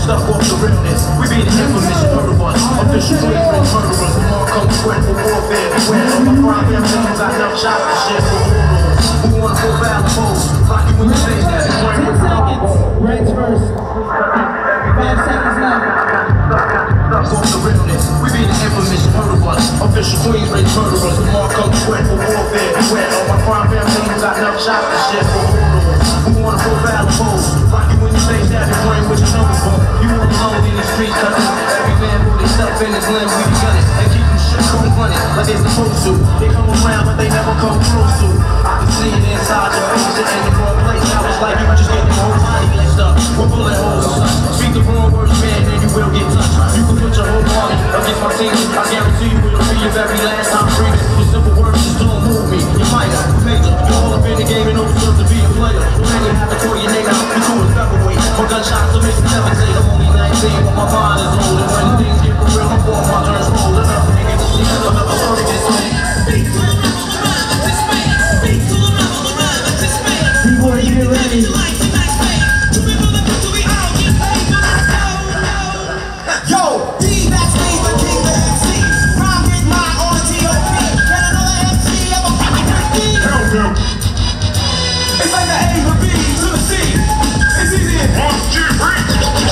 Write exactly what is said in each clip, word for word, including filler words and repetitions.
stuck off the realness. We be the infamous, you heard of us. Official Queensbridge murderers. The more come sweat for warfare. Beware of my crime family, got enough shots and shit for warlords. Who wanna go battle pose? Rock you when you say that. ten seconds. Reds first. Five seconds left. Off the realness. We be the infamous, you heard of us. Official Queensbridge murderers. The more come sweat for warfare. Beware of my crime family, got enough shots and shit for warlords. Who wanna go battle pose? Rock you when you say that. And bring what your numbers for. You want alone in the street, cause every man put himself in his limb. We gun it and keep them shit cold running like they supposed to. They come around, but they never come close to. I can see it inside your face, you're in the wrong place. I was like, you just get your whole body laced up with bullet holes and such. Speak the wrong words, man, and you will get touched. You can put your whole body against my team. I guarantee you it'll be your very last time breathing. Your simple words just don't move me. You minor, major, you're all up in the game and don't deserve to be a player. Man, you have to call your name out. You two is featherweight. My gunshots will make you levitate. I'm only nineteen, but my mind is old. And when things get for real, my form, my turns roll. Enough to get to see another word this way. Speak to the rebel, the rhyme of this man. Speak to the rebel, the rhyme of this man. Before you get ready. Yo, D, that's me, the king of M C. Rhyme with mine on the T O P. Can another M C ever find thirteen? Hell no. It's like the A to B to the C. It's easy. One, two, three.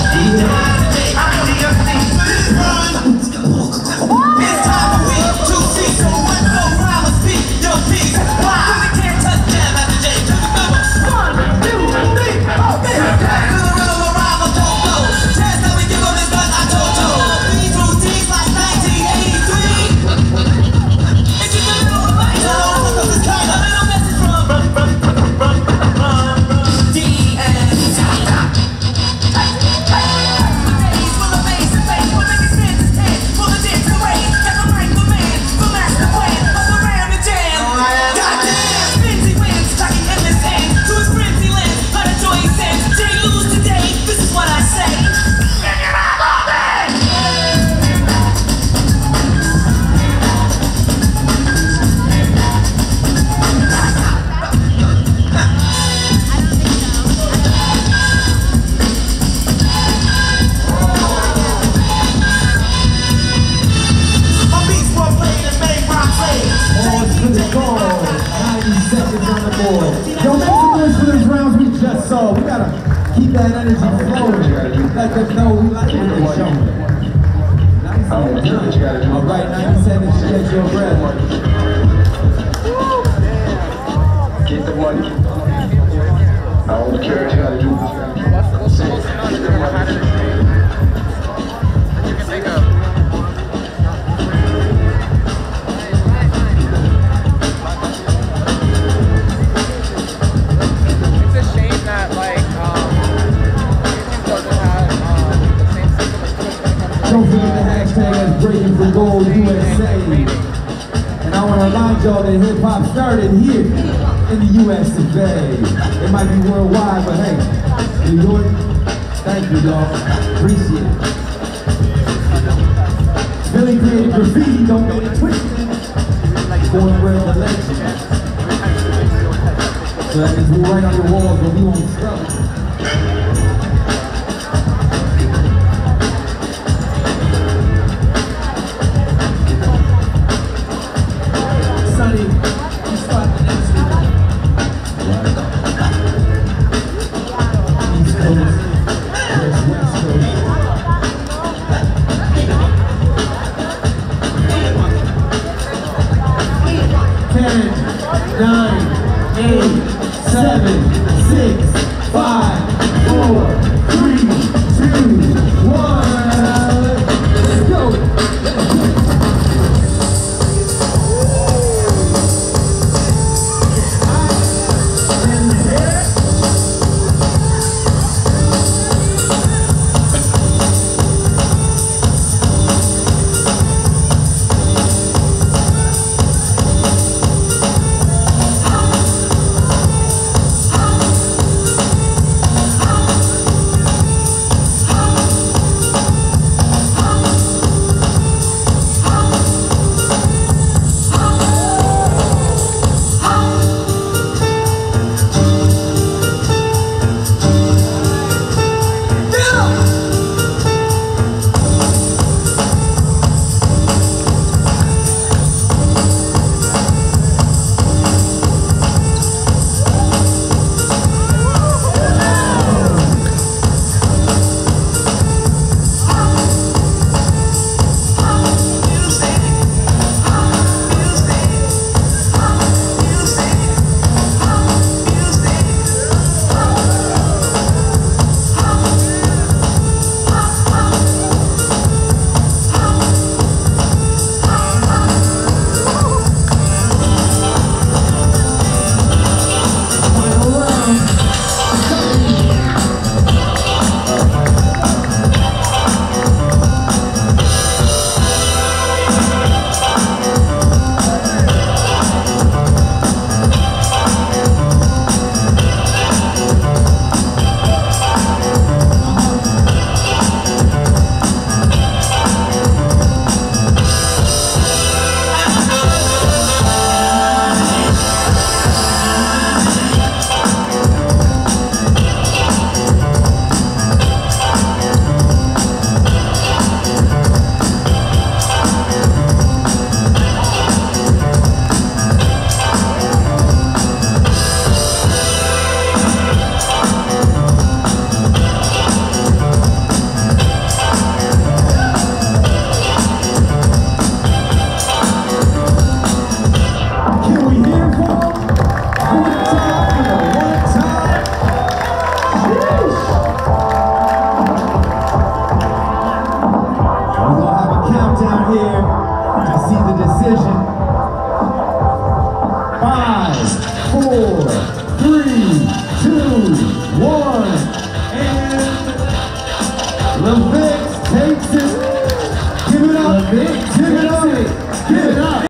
It's time for me to see. So what no rhyme or speak your piece. Why? Cause it can't touch them at the J to the double. One, two, three, okay. Back to the rhythm of rhyme or don't go. Chance that we give on this gun, I told you. These routines like nineteen eighty-three. It's just a little light. So cause it's kind of a little message from run, run, run, run, run, run. D and T. Yo, make some noise for those rounds we just saw. We gotta keep that energy flowing. Let them know we like it in the show. All right, ninety seconds to catch your breath. Get the money. I don't care what you gotta do. Get the money. Don't forget the hashtag that's Breaking for Gold U S A. And I want to remind y'all that hip hop started here in the U S of A. It might be worldwide, but hey, New York, thank you, y'all. Appreciate it. Billy created graffiti, don't get it twisted. Cornbread the legend. So that means we'll write on your walls, but we won't struggle. Nine, eight, seven, six, five, four, Three, two, one, and LaVix takes it. Give it up, Vic.